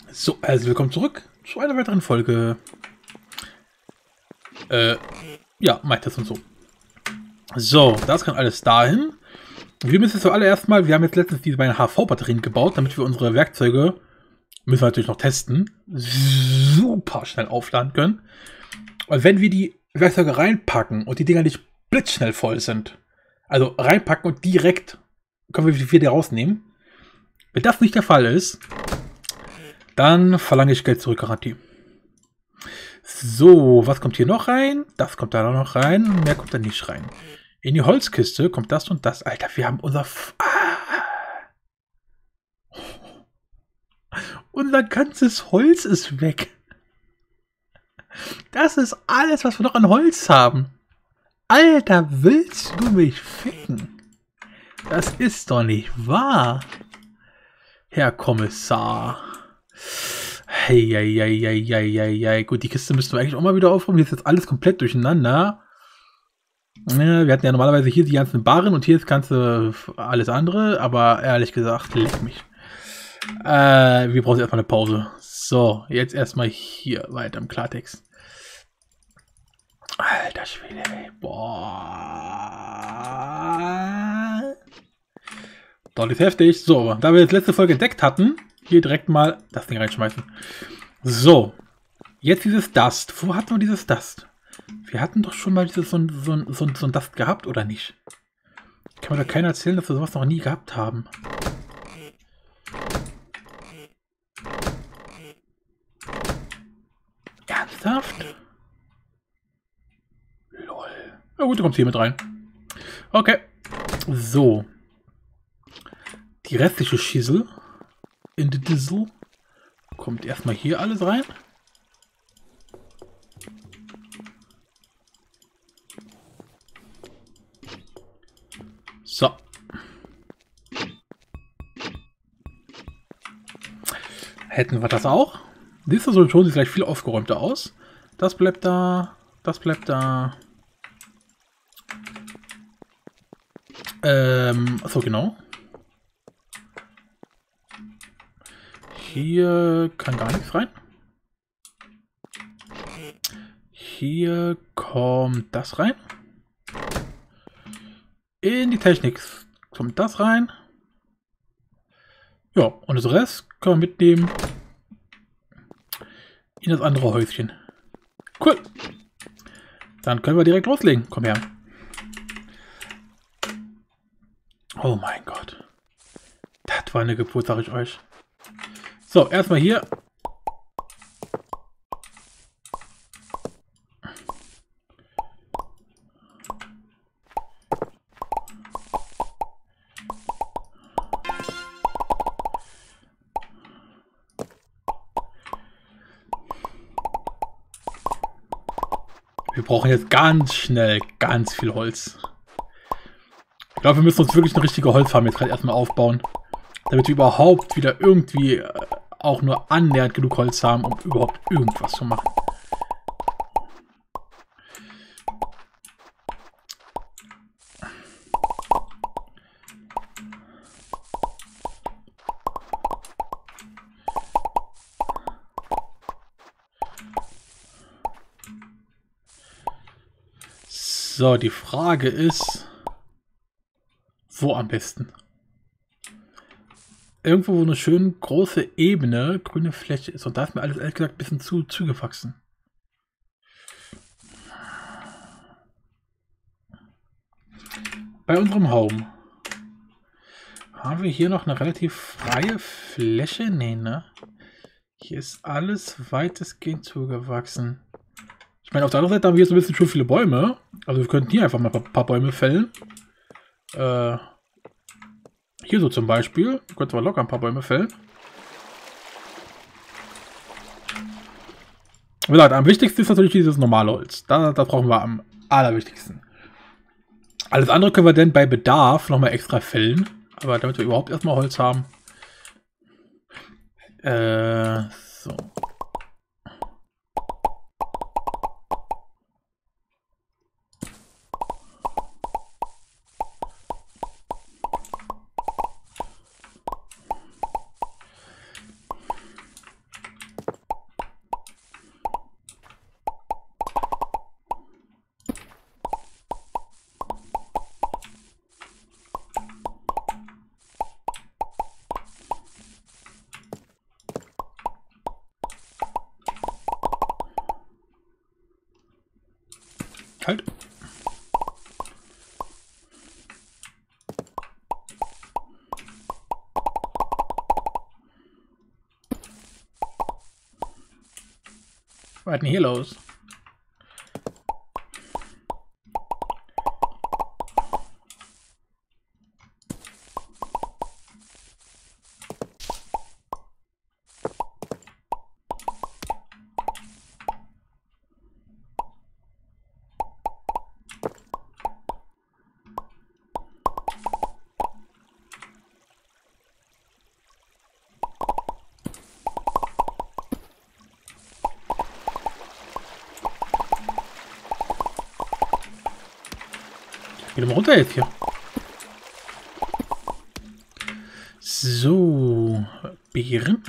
So, also willkommen zurück zu einer weiteren Folge. Ja, Mythos und so. So, das kann alles dahin. Wir müssen jetzt zuallererst mal, wir haben jetzt letztens diese beiden HV-Batterien gebaut, damit wir unsere Werkzeuge, müssen wir natürlich noch testen, super schnell aufladen können. Und wenn wir die Werkzeuge reinpacken und die Dinger nicht blitzschnell voll sind, also reinpacken und direkt können wir die wieder rausnehmen. Wenn das nicht der Fall ist, dann verlange ich Geld zurück, Garantie. So, was kommt hier noch rein? Das kommt da noch rein. Mehr kommt da nicht rein. In die Holzkiste kommt das und das. Alter, wir haben unser ganzes Holz ist weg. Das ist alles, was wir noch an Holz haben. Alter, willst du mich ficken? Das ist doch nicht wahr. Herr Kommissar. Hey. Gut, die Kiste müssten wir eigentlich auch mal wieder aufräumen. Hier ist jetzt alles komplett durcheinander. Ja, wir hatten ja normalerweise hier die ganzen Barren und hier das ganze alles andere. Aber ehrlich gesagt, leck mich. Wir brauchen erstmal eine Pause. So, jetzt erstmal hier weiter im Klartext. Alter Schwede, ey. Boah. Doch, ist heftig. So, da wir jetzt letzte Folge entdeckt hatten, hier direkt mal das Ding reinschmeißen. So, jetzt dieses Dust. Wo hatten wir dieses Dust? Wir hatten doch schon mal dieses so ein Dust gehabt, oder nicht? Kann mir da keiner erzählen, dass wir sowas noch nie gehabt haben. Ernsthaft? Lol. Na gut, du kommst hier mit rein. Okay. So. Die restliche Schissel in die Dissel kommt erstmal hier alles rein. So. Hätten wir das auch. Siehst du, so schon sieht gleich viel aufgeräumter aus. Das bleibt da. Das bleibt da. Achso, genau. Hier kann gar nichts rein. Hier kommt das rein. In die Technik kommt das rein. Ja, und das Rest können wir mitnehmen in das andere Häuschen. Cool. Dann können wir direkt loslegen. Komm her. Oh mein Gott. Das war eine Geburt, sag ich euch. So, erstmal hier. Wir brauchen jetzt ganz schnell ganz viel Holz. Ich glaube, wir müssen uns wirklich eine richtige Holzfarm jetzt gerade erstmal aufbauen, damit wir überhaupt wieder irgendwie auch nur annähernd genug Holz haben, um überhaupt irgendwas zu machen. So, die Frage ist, wo am besten? Irgendwo, wo eine schön große Ebene, grüne Fläche ist. Und da ist mir alles ehrlich gesagt ein bisschen zu zugewachsen. Bei unserem Home haben wir hier noch eine relativ freie Fläche. Nee, ne? Hier ist alles weitestgehend zugewachsen. Ich meine, auf der anderen Seite haben wir jetzt ein bisschen schon viele Bäume. Also wir könnten hier einfach mal ein paar Bäume fällen. Hier so zum Beispiel. Könnten wir locker ein paar Bäume fällen. Wie gesagt, am wichtigsten ist natürlich dieses normale Holz. Das brauchen wir am allerwichtigsten. Alles andere können wir dann bei Bedarf nochmal extra fällen. Aber damit wir überhaupt erstmal Holz haben. So. Halt. Was ist denn hier los? Geh mal runter jetzt hier. So, Beeren.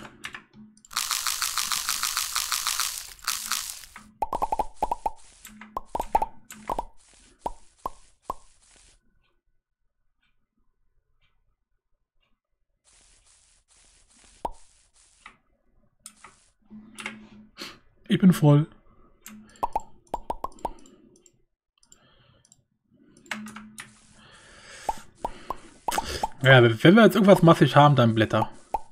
Ich bin voll. Ja, wenn wir jetzt irgendwas massig haben, dann Blätter.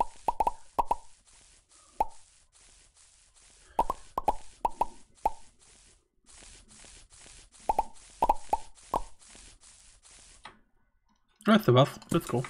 Weißt du was? Let's go.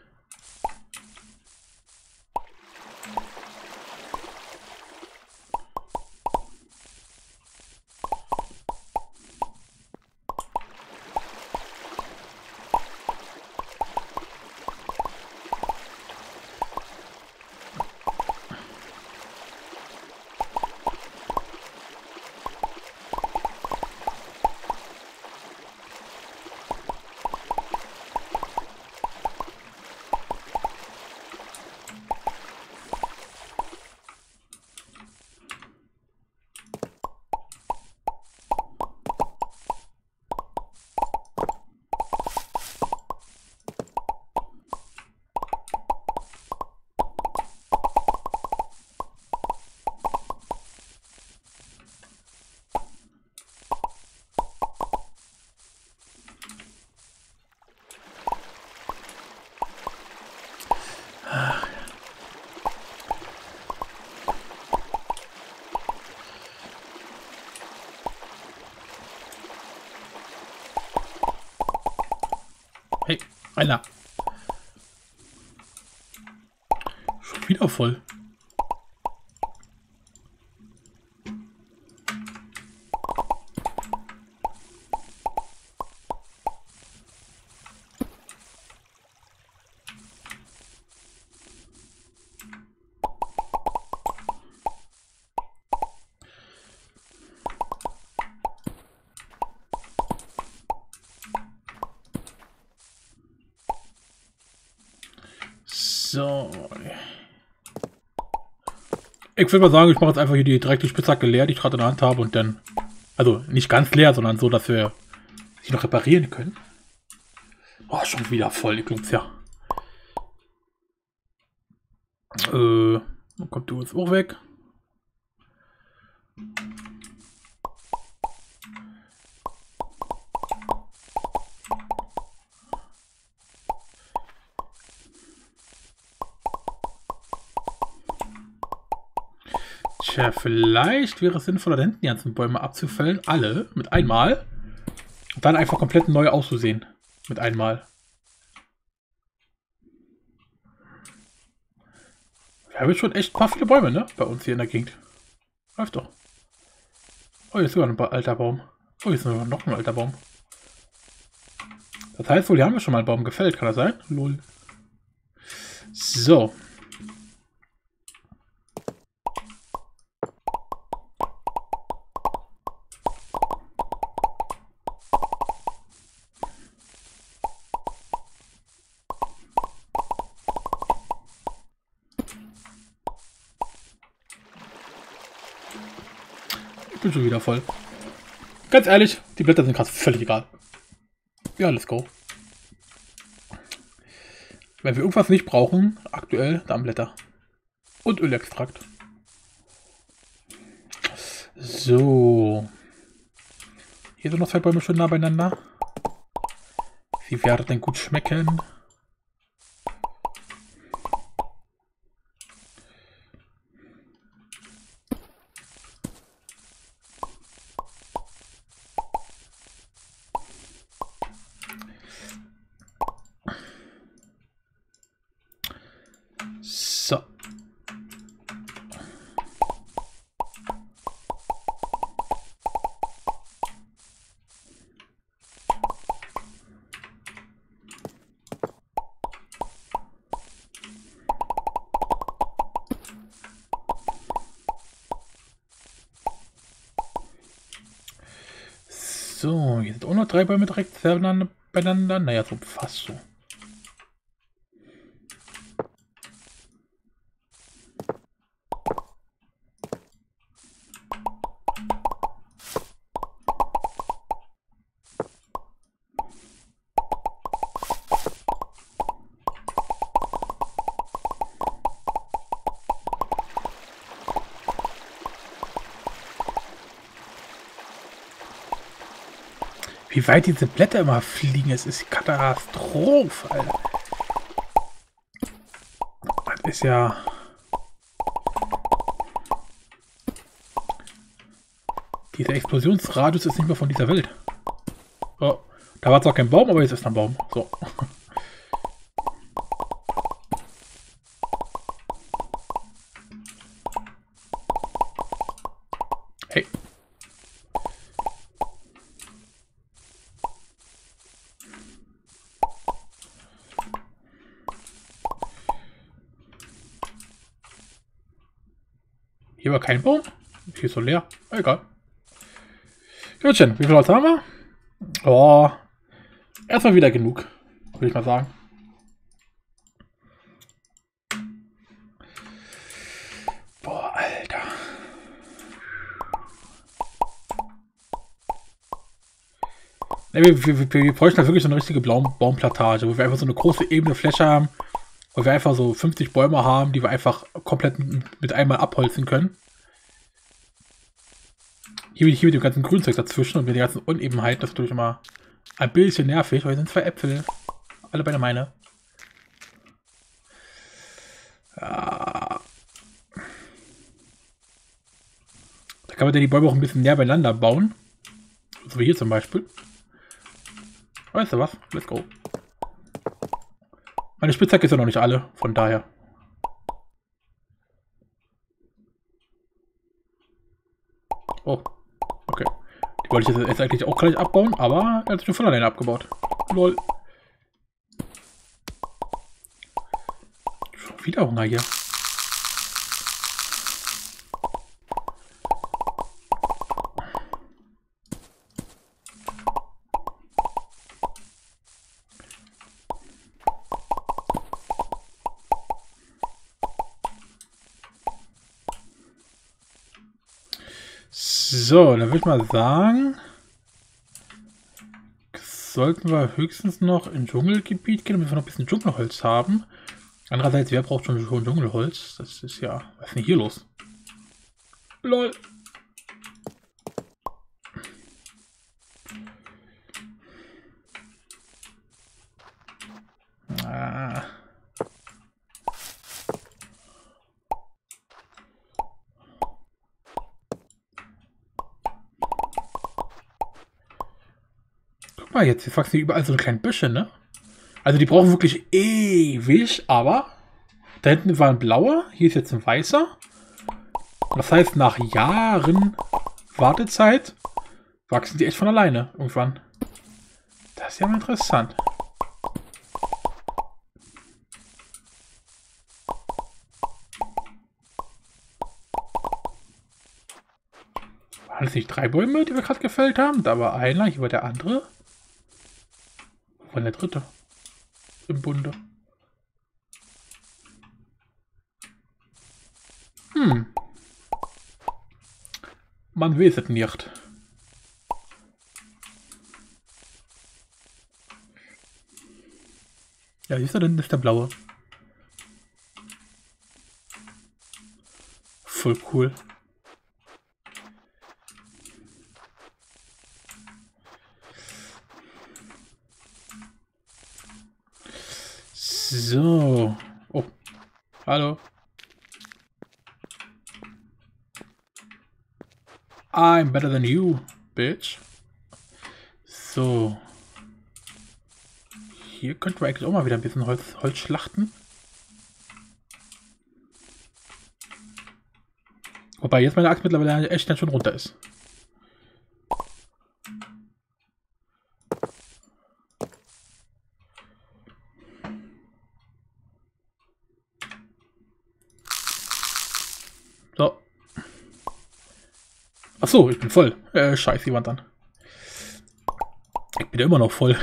Hey, einer. Schon wieder voll. So. Ich würde mal sagen, ich mache jetzt einfach hier direkt die Spitzhacke leer, die ich gerade in der Hand habe und dann... Also nicht ganz leer, sondern so, dass wir sie noch reparieren können. Oh, schon wieder voll, ich glaub's ja. Dann kommt du jetzt auch weg. Tja, vielleicht wäre es sinnvoller, da hinten die ganzen Bäume abzufällen. Alle mit einmal. Und dann einfach komplett neu auszusehen. Mit einmal. Wir haben jetzt schon echt ein paar viele Bäume, ne? Bei uns hier in der Gegend. Läuft doch. Oh, hier ist sogar ein alter Baum. Oh, hier ist sogar noch ein alter Baum. Das heißt wohl, hier haben wir schon mal einen Baum gefällt. Kann das sein? Lol. So. Ich bin schon wieder voll. Ganz ehrlich, die Blätter sind gerade völlig egal. Ja, let's go. Wenn wir irgendwas nicht brauchen, aktuell Darmblätter. Und Ölextrakt. So. Hier sind noch 2 Bäume schön nah beieinander. Sie werden gut schmecken. So. So, hier sind auch noch 3 Bäume direkt beieinander. Naja, so fast so. Wie weit diese Blätter immer fliegen, es ist Katastrophe, Alter. Das ist ja... Dieser Explosionsradius ist nicht mehr von dieser Welt. Oh, da war zwar kein Baum, aber jetzt ist ein Baum. So. Hey. Hier war kein Baum. Hier ist so leer. Egal. Gutchen, wie viel Holz haben wir? Oh, erstmal wieder genug, würde ich mal sagen. Boah, Alter. Ne, wir bräuchten halt wirklich so eine richtige Baumplantage, wo wir einfach so eine große ebene Fläche haben, wo wir einfach so 50 Bäume haben, die wir einfach komplett mit einmal abholzen können. Hier mit dem ganzen Grünzeug dazwischen und mit den ganzen Unebenheiten, das ist natürlich immer ein bisschen nervig, weil hier sind 2 Äpfel. Alle beide meine. Ja. Da kann man dann die Bäume auch ein bisschen näher beieinander bauen. So wie hier zum Beispiel. Weißt du was? Let's go. Meine Spitzhacke ist ja noch nicht alle, von daher. Oh, okay. Die wollte ich jetzt eigentlich auch gleich abbauen, aber er hat sich schon von alleine abgebaut. Lol. Schon wieder Hunger hier. So, dann würde ich mal sagen, sollten wir höchstens noch in Dschungelgebiet gehen, damit wir noch ein bisschen Dschungelholz haben. Andererseits, wer braucht schon Dschungelholz? Das ist ja... Was ist denn hier los? LOL. Ah. Guck mal jetzt, wachsen hier überall so kleine Büsche, ne? Also die brauchen wirklich ewig, aber da hinten war ein blauer, hier ist jetzt ein weißer. Das heißt, nach Jahren Wartezeit wachsen die echt von alleine irgendwann. Das ist ja mal interessant. Waren es nicht 3 Bäume, die wir gerade gefällt haben? Da war einer, hier war der andere. Wo war der dritte? Im Bunde. Man weiß es nicht. Ja, siehst du, denn ist der blaue. Voll cool. Hallo. I'm better than you, bitch. So. Hier könnten wir eigentlich auch mal wieder ein bisschen Holz schlachten. Wobei jetzt meine Axt mittlerweile echt ganz schön runter ist. So. Achso, ich bin voll. Scheiße, die Wand an. Ich bin ja immer noch voll.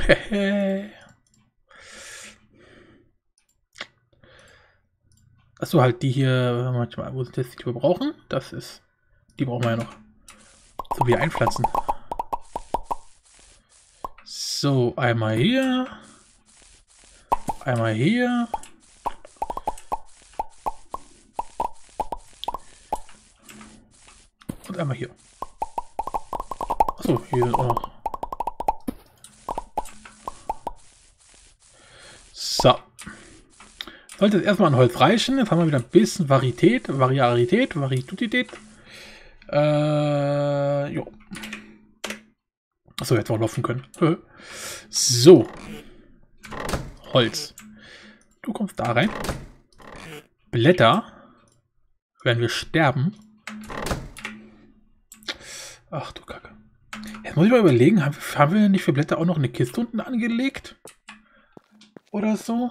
Achso, halt die hier, manchmal, wo sind jetzt die wir brauchen? Das ist, die brauchen wir ja noch. So, wie einpflanzen. So, einmal hier. Einmal hier. Und einmal hier. Achso, hier sind auch noch. So. Sollte jetzt erstmal an Holz reichen. Jetzt haben wir wieder ein bisschen Varietät. Jo. Achso, jetzt auch laufen können. So. Holz. Du kommst da rein. Blätter. Werden wir sterben. Ach du Kacke. Jetzt muss ich mal überlegen, haben wir nicht für Blätter auch noch eine Kiste unten angelegt? Oder so?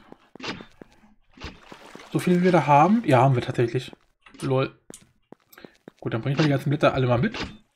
So viel wie wir da haben? Ja, haben wir tatsächlich. Lol. Gut, dann bringe ich mal die ganzen Blätter alle mal mit.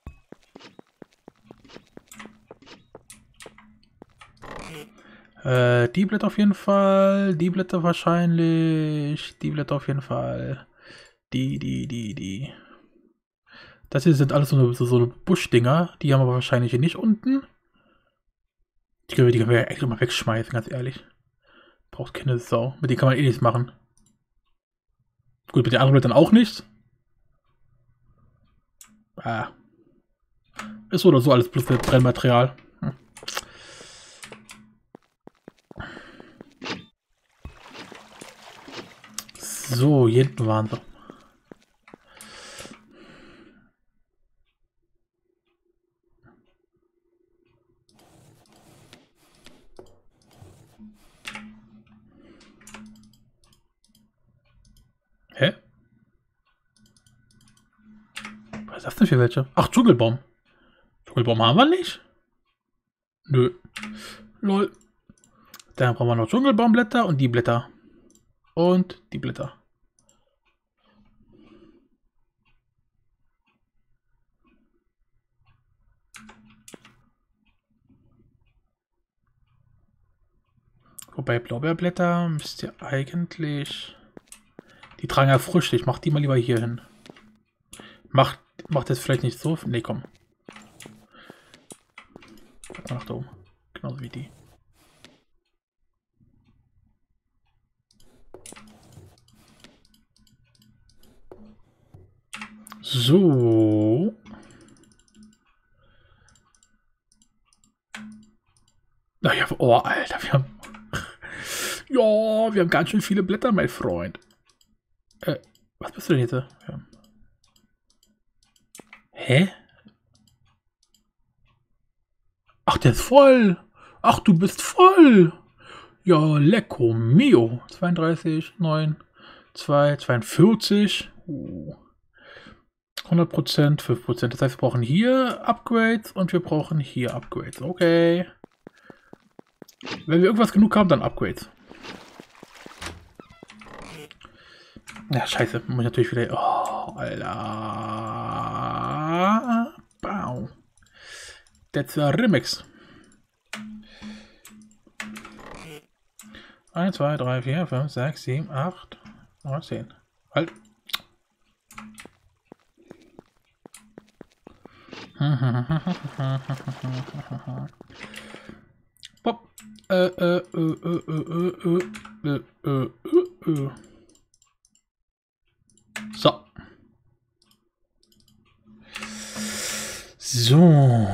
Die Blätter auf jeden Fall. Die Blätter wahrscheinlich. Die Blätter auf jeden Fall. Die. Das hier sind alles so Buschdinger. Die haben wir wahrscheinlich hier nicht unten. Die können wir ja echt mal wegschmeißen, ganz ehrlich. Braucht keine Sau. Mit denen kann man eh nichts machen. Gut, mit den anderen Blättern auch nicht. Ah. Ist so oder so alles plus Brennmaterial. So, hier hinten waren sie. Hä? Was ist das denn für welche? Ach, Dschungelbaum. Dschungelbaum haben wir nicht? Nö. Lol. Dann brauchen wir noch Dschungelbaumblätter und die Blätter. Und die Blätter. Wobei Blaubeerblätter müsst ihr eigentlich... Die tragen ja Früchte. Ich mach die mal lieber hier hin. Macht das vielleicht nicht so... Nee, komm. Guck mal nach da oben. Genauso wie die. So. Naja, oh, Alter, wir haben... Ja, wir haben ganz schön viele Blätter, mein Freund. Was bist du denn jetzt? Ja. Hä? Ach, der ist voll. Ach, du bist voll. Ja, lecco mio. 32, 9, 2, 42. 100%, 5%. Das heißt, wir brauchen hier Upgrades und wir brauchen hier Upgrades. Okay. Wenn wir irgendwas genug haben, dann Upgrades. Ja, scheiße. Muss ich natürlich wieder... Oh, Alter. Bau. That's a Remix. 1, 2, 3, 4, 5, 6, 7, 8, 9, 10. Halt. Pop. So. So.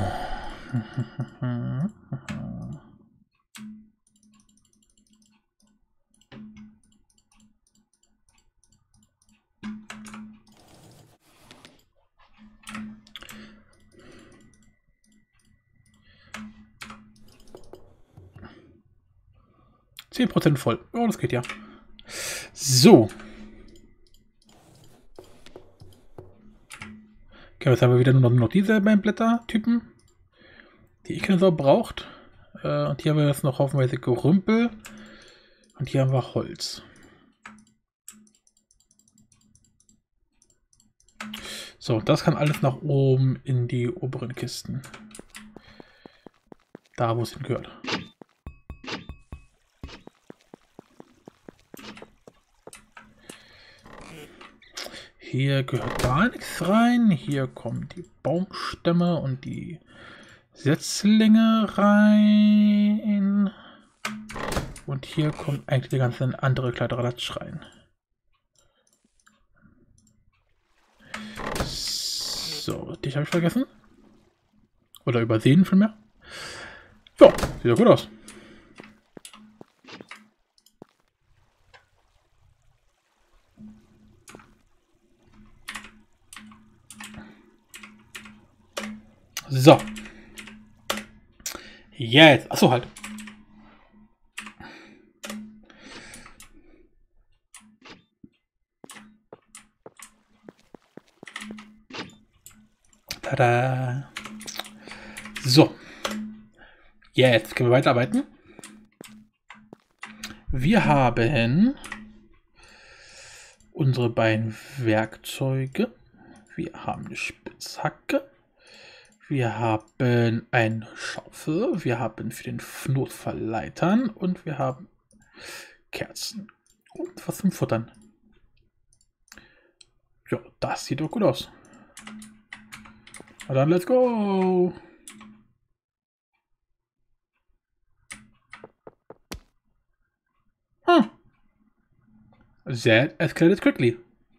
10% voll. Oh, das geht ja. So. Okay, jetzt haben wir wieder nur noch diese beiden Blättertypen, die ich keine Sau braucht. Und hier haben wir jetzt noch haufenweise Gerümpel. Und hier haben wir Holz. So, das kann alles nach oben in die oberen Kisten. Da, wo es hingehört. Hier gehört gar nichts rein. Hier kommen die Baumstämme und die Setzlinge rein. Und hier kommt eigentlich die ganze andere Kladderadatsch rein. So, dich habe ich vergessen. Oder übersehen vielmehr. Ja, sieht ja gut aus. So. Jetzt. Achso, halt. Tada. So. Jetzt können wir weiterarbeiten. Wir haben unsere beiden Werkzeuge. Wir haben eine Spitzhacke. Wir haben eine Schaufel. Wir haben für den Notfall Leitern. Und wir haben Kerzen. Und was zum Futtern. Ja, das sieht doch gut aus. Na dann, let's go! That escalated quickly.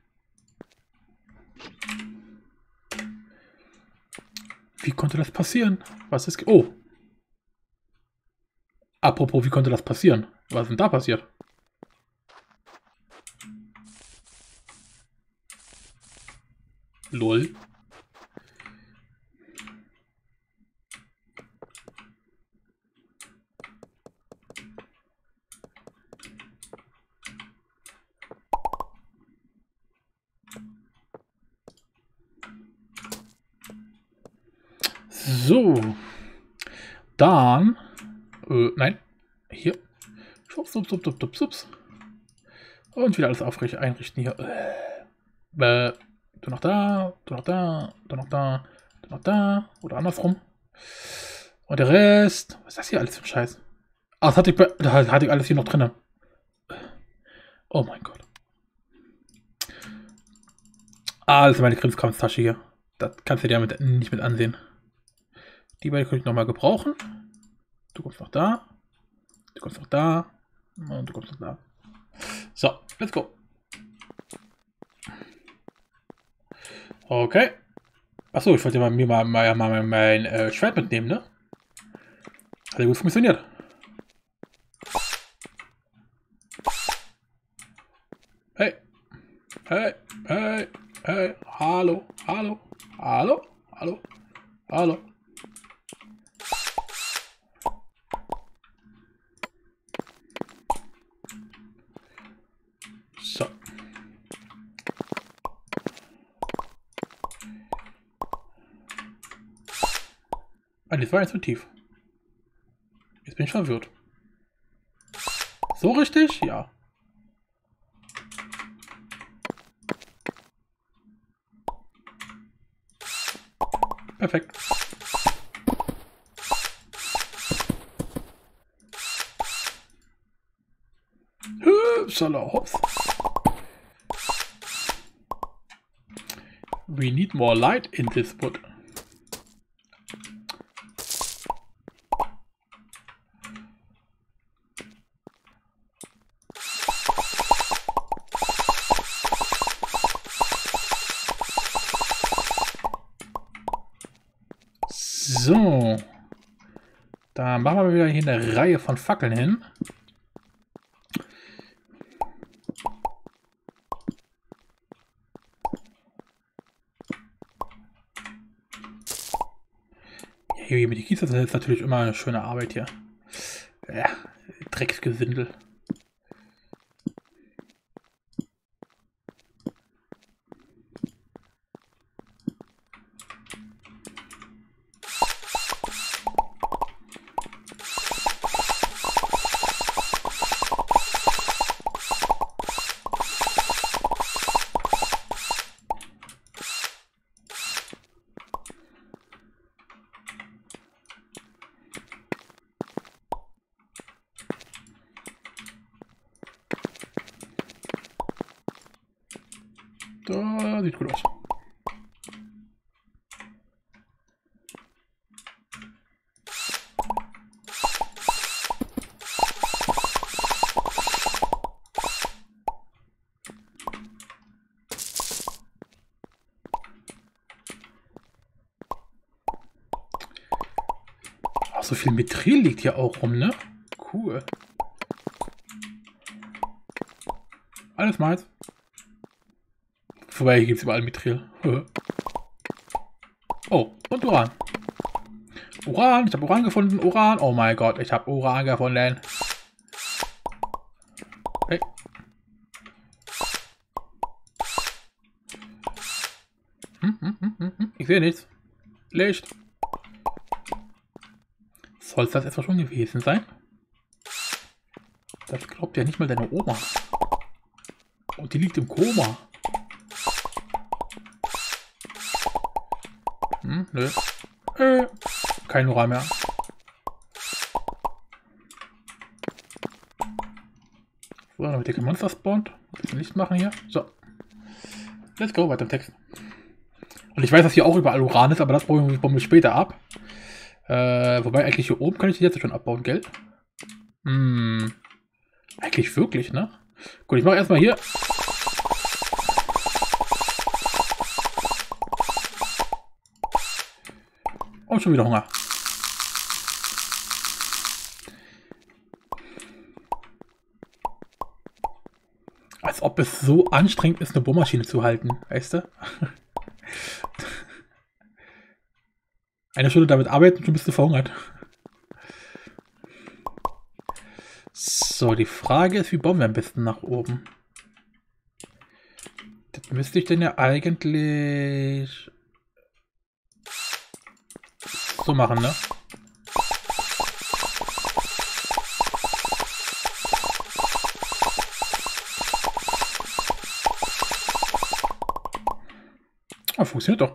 Wie konnte das passieren? Was ist... Oh! Apropos, wie konnte das passieren? Was ist denn da passiert? Lol. So. Dann. Nein. Hier. Schubs. Und wieder alles aufrecht einrichten hier. Du noch da, du noch da, du noch da, du noch da. Oder andersrum. Und der Rest. Was ist das hier alles für ein Scheiß? Ah, das hatte ich alles hier noch drin. Oh mein Gott. Alles in meine Krimskrams-Tasche hier. Das kannst du dir nicht mit ansehen. Die beiden könnte ich nochmal gebrauchen. Du kommst noch da. Du kommst noch da. Und du kommst noch da. So, let's go. Okay. Achso, ich wollte mir mal mein Schwert mitnehmen, ne? Hat ja gut funktioniert. Hey. Hey. Hey. Hey. Hallo. Hallo. Hallo. Hallo. Hallo. So. Ah, das war jetzt zu tief. Jetzt bin ich verwirrt. So richtig? Ja. Perfekt. Hops. We need more light in this wood. So. Da machen wir wieder hier eine Reihe von Fackeln hin. Hier mit die Kies, das ist natürlich immer eine schöne Arbeit hier. Ja, Drecksgesindel. Da sieht gut aus. Ach, so viel Mithril liegt hier auch rum, ne? Cool. Alles meins. Wobei, hier gibt es überall Mithril. Oh, und Uran. Uran, ich habe Uran gefunden. Uran, oh mein Gott, ich habe Uran gefunden. Hey. Ich sehe nichts. Licht. Soll das etwa schon gewesen sein? Das glaubt ja nicht mal deine Oma. Und die liegt im Koma. Nö. Kein Uran mehr. So, damit hier kein Monster spawnt. Ein bisschen Licht machen hier. So. Let's go, weiter im Text. Und ich weiß, dass hier auch überall Uran ist, aber das bauen wir später ab. Wobei eigentlich hier oben kann ich die jetzt schon abbauen, gell? Eigentlich wirklich, ne? Gut, ich mache erstmal hier. Oh, schon wieder Hunger. Als ob es so anstrengend ist, eine Bohrmaschine zu halten, weißt du? Eine Stunde damit arbeiten und schon bist du verhungert. So, die Frage ist, wie bauen wir am besten nach oben? Das müsste ich denn ja eigentlich so machen, ne? Ah, funktioniert doch.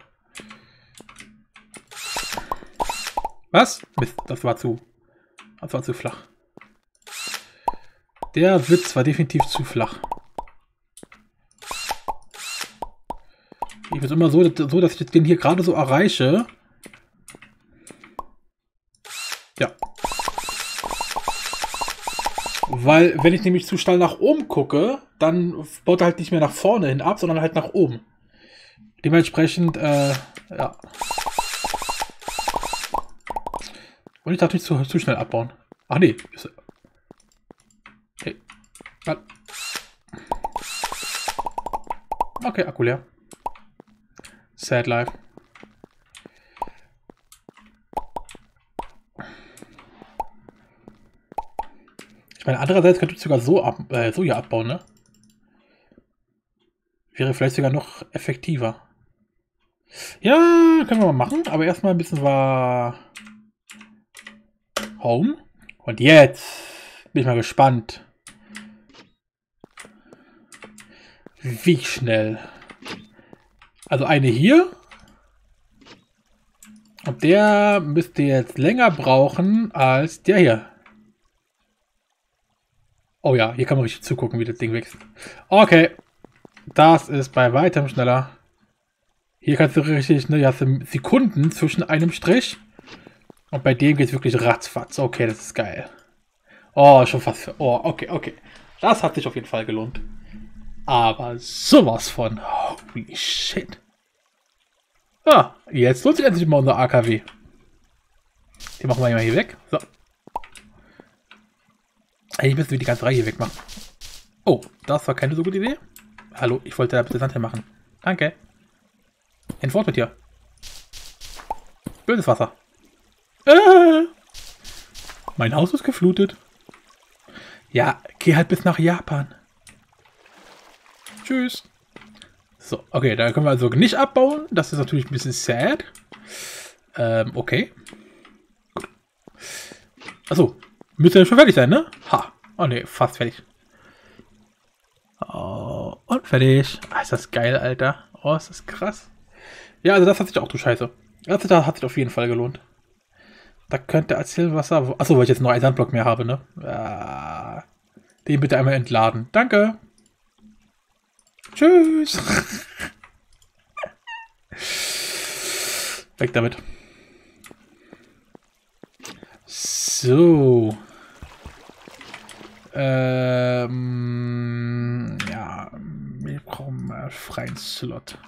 Was? Mist, das war zu flach. Der Witz war definitiv zu flach. Ich bin immer so, dass ich den hier gerade so erreiche. Ja. Weil, wenn ich nämlich zu steil nach oben gucke, dann baut er halt nicht mehr nach vorne hin ab, sondern halt nach oben. Dementsprechend, ja. Und ich darf nicht zu schnell abbauen. Ach nee. Okay. Okay, Akku leer. Sad life. Ich meine, andererseits könnte ich sogar so hier abbauen, ne? Wäre vielleicht sogar noch effektiver. Ja, können wir mal machen, aber erstmal ein bisschen war Home. Und jetzt bin ich mal gespannt, wie schnell. Also eine hier. Und der müsste jetzt länger brauchen als der hier. Oh ja, hier kann man richtig zugucken, wie das Ding wächst. Okay. Das ist bei weitem schneller. Hier kannst du richtig, ne, hier hast du Sekunden zwischen einem Strich. Und bei dem geht es wirklich ratzfatz. Okay, das ist geil. Oh, schon fast. Oh, okay, okay. Das hat sich auf jeden Fall gelohnt. Aber sowas von. Holy shit. Ah, jetzt lohnt sich endlich mal unser AKW. Den machen wir mal hier weg. So. Eigentlich müssen wir die ganze Reihe hier wegmachen. Oh, das war keine so gute Idee. Hallo, ich wollte da bitte Sand machen. Danke. Hinfort mit dir. Böses Wasser. Mein Haus ist geflutet. Ja, geh halt bis nach Japan. Tschüss. So, okay, da können wir also nicht abbauen. Das ist natürlich ein bisschen sad. Okay. Gut. Achso, müsste ja schon fertig sein, ne? Ha. Oh ne, fast fertig. Oh, und fertig. Ah, ist das geil, Alter. Oh, ist das krass. Ja, also das hat sich auch, du Scheiße. Das hat sich auf jeden Fall gelohnt. Da könnte als Silberwasser... Achso, weil ich jetzt noch einen Sandblock mehr habe, ne? Den bitte einmal entladen. Danke. Tschüss. Weg damit. So. Ja, wir brauchen mal freien Slot.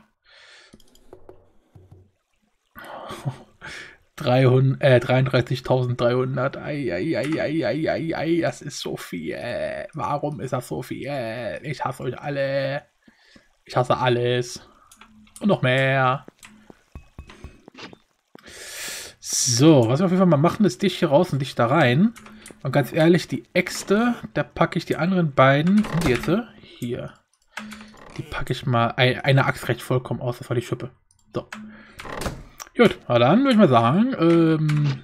33.300. Ei, das ist so viel. Warum ist das so viel? Ich hasse euch alle. Ich hasse alles. Und noch mehr. So, was wir auf jeden Fall mal machen, ist dich hier raus und dich da rein. Und ganz ehrlich, die Äxte, da packe ich die anderen beiden. Und die jetzt hier. Die packe ich mal. Eine Axt reicht vollkommen aus, das war die Schippe. So. Gut, na dann würde ich mal sagen,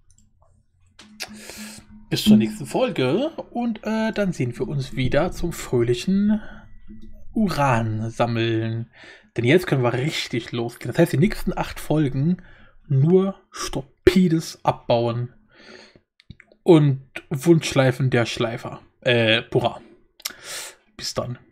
bis zur nächsten Folge und dann sehen wir uns wieder zum fröhlichen Uran sammeln. Denn jetzt können wir richtig losgehen. Das heißt, die nächsten 8 Folgen nur stupides Abbauen und Wunschschleifen der Schleifer. Pura. Bis dann.